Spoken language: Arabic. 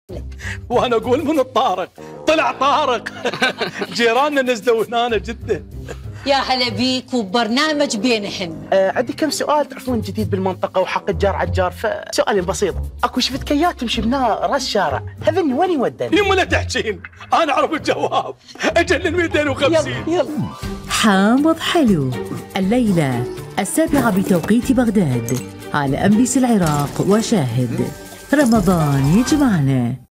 وانا اقول من الطارق طلع طارق. جيراننا نزلوا هنا جده. يا هلا بيك وبرنامج بينهن. عندي كم سؤال. تعرفون جديد بالمنطقة وحق الجار على الجار، فسؤال بسيط. اكو شفتكيات تمشي بنا راس شارع، هذني وين يودن؟ يما لا تحكين، انا اعرف الجواب. اجل 250. يلا. حامض حلو الليلة 7 بتوقيت بغداد على MBC العراق وشاهد. رمضان يجمعنا.